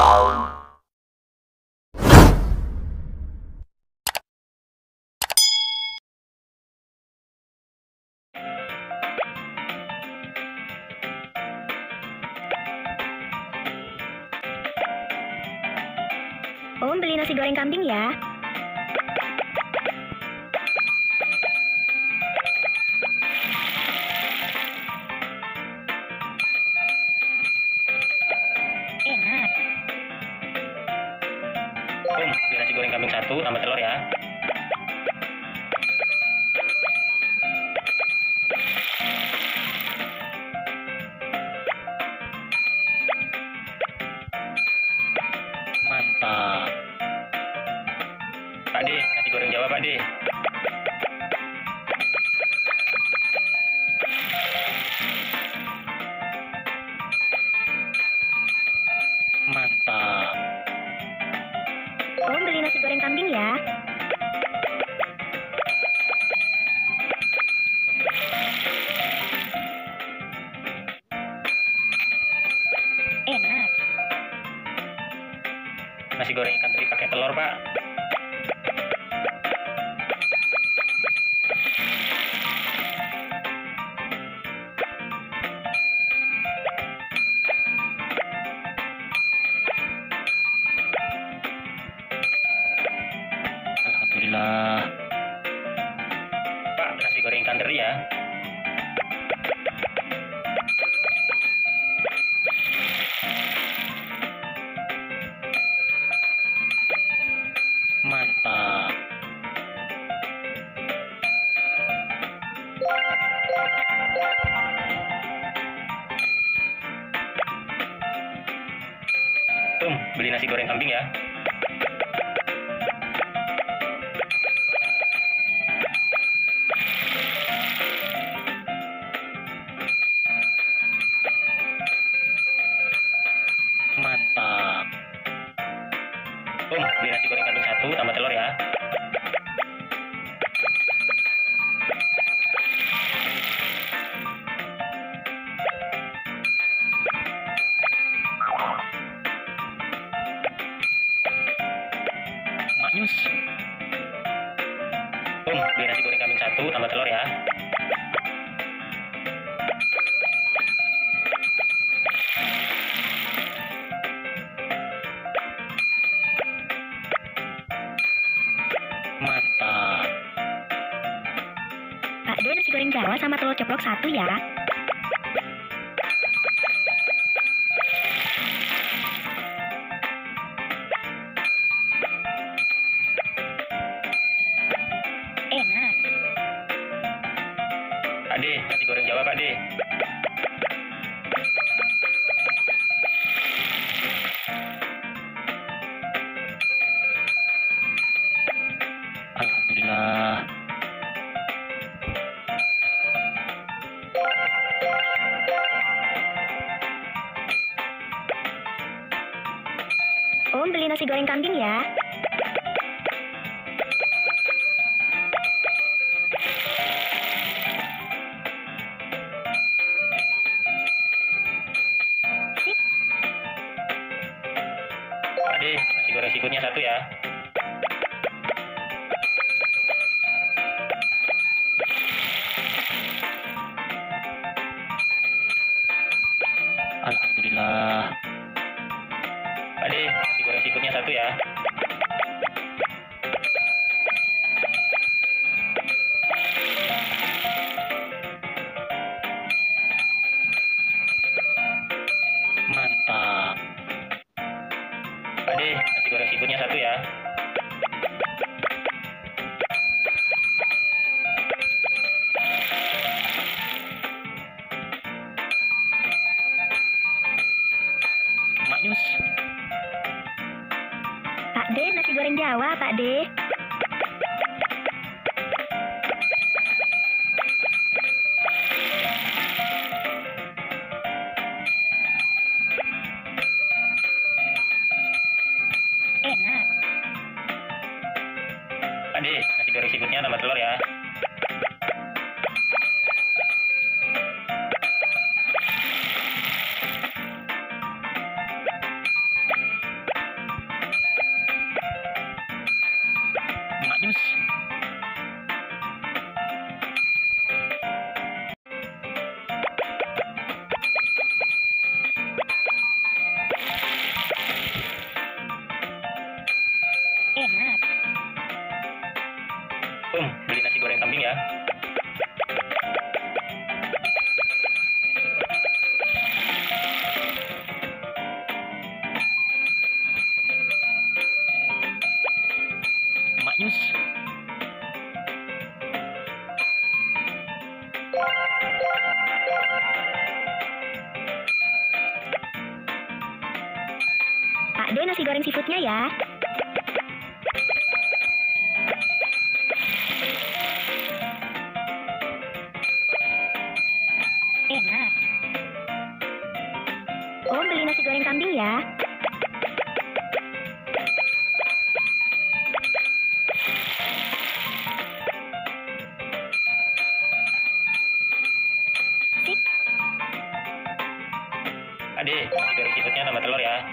Om beli nasi goreng kambing ya. Enak. Om, beli nasi goreng kambing 1 tambah telur ya. Mantap. Pak De, nasi goreng Jawa Pak De. Mantap. Om beli nasi goreng kambing ya. Enak. Nasi goreng ikan teri pakai telur Pak. Alhamdulillah. Pak, nasi goreng ikan teri ya. Mantap. Beli nasi goreng kambing ya. Mantap. Beli nasi goreng kambing 1 tambah telur ya. Maknyus. Beli nasi goreng kambing 1 tambah telur ya. Mantap. Pak De nasi goreng Jawa sama telur ceplok 1 ya. Enak. Pak De, nasi goreng Jawa Pak De. Alhamdulillah. Om beli nasi goreng kambing ya. Sip. Pak De, nasi goreng seafoodnya 1 ya. Alhamdulillah. Pak De, nasi goreng seafoodnya 1 ya. Mantap. Pak De, nasi goreng seafoodnya 1 ya. Maknyus. Pak De nasi goreng Jawa Pak De. Enak. Pak De, nasi goreng seafoodnya tambah telur ya. Pak De, nasi goreng seafoodnya ya. Enak. Om beli nasi goreng kambing ya. Sip. Ade, nasi goreng seafoodnya tambah telur ya.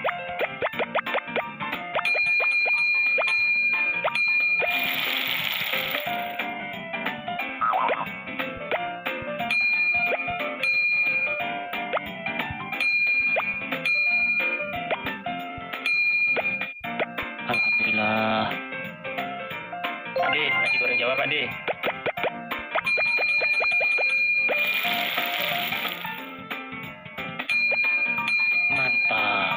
Alhamdulillah. Ade, nasi goreng Jawa Pak De. Mantap.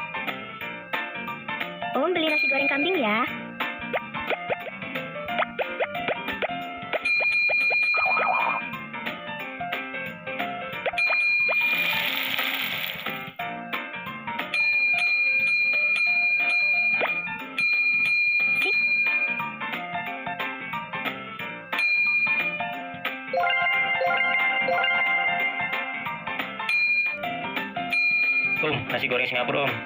Om beli nasi goreng kambing ya. Sip. Om, nasi goreng Singapura Om.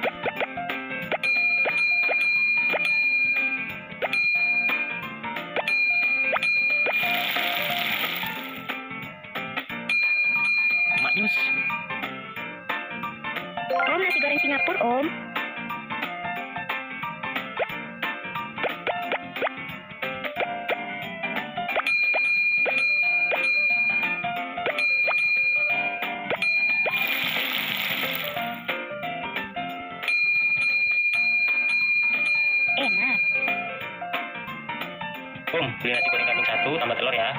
Maknyus. Om nasi goreng Singapura Om. Enak. Om, beli nasi goreng kambing 1 tambah telur ya.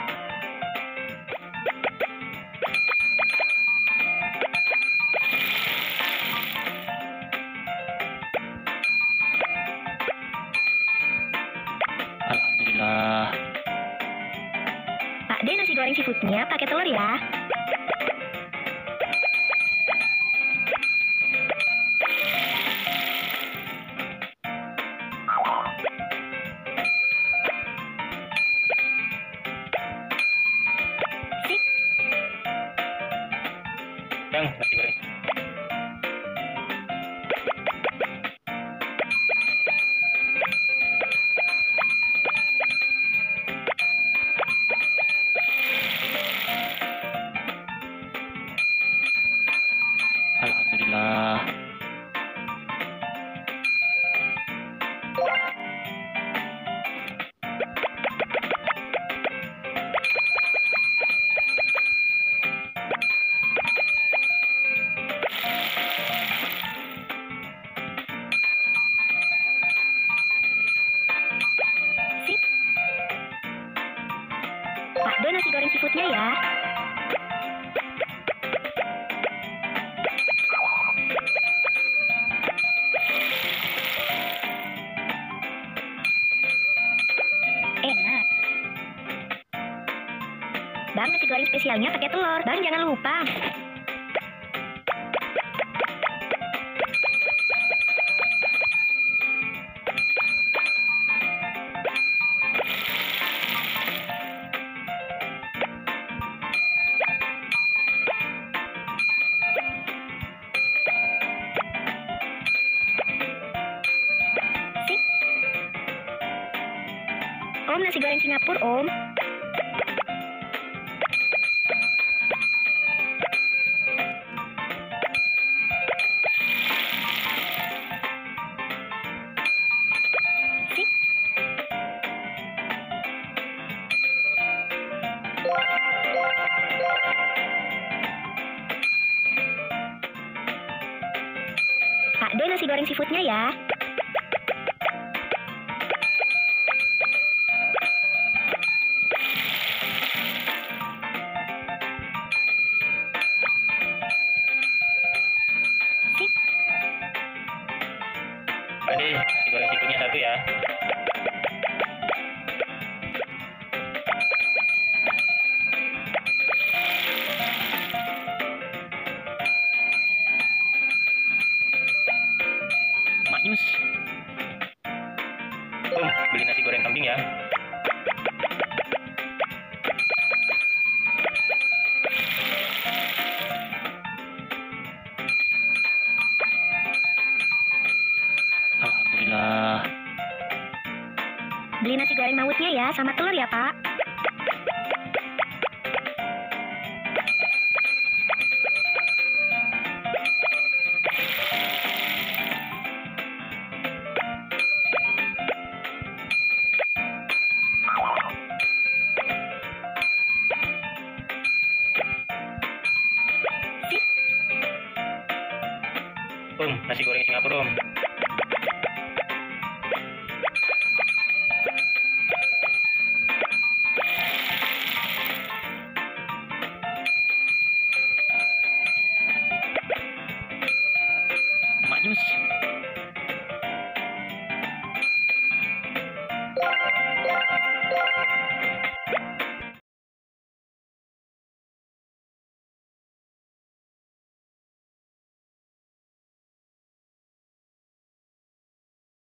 Alhamdulillah. Pak De, nasi goreng seafoodnya pakai telur ya. Sip. Yang nasi goreng. Alhamdulillah. Sip. Pak De, nasi goreng seafoodnya ya. Enak. Bang, nasi goreng spesialnya pakai telur. Bang, jangan lupa. Sip. Om, nasi goreng Singapura Om. Sip. Pak De, nasi goreng seafoodnya ya. Sip. Ade, nasi goreng seafoodnya 1 ya. Maknyus. kambing ya. Alhamdulillah. Beli nasi goreng mautnya ya, sama telur ya, Pak. Nasi goreng Singapura, Om. Mak Jus.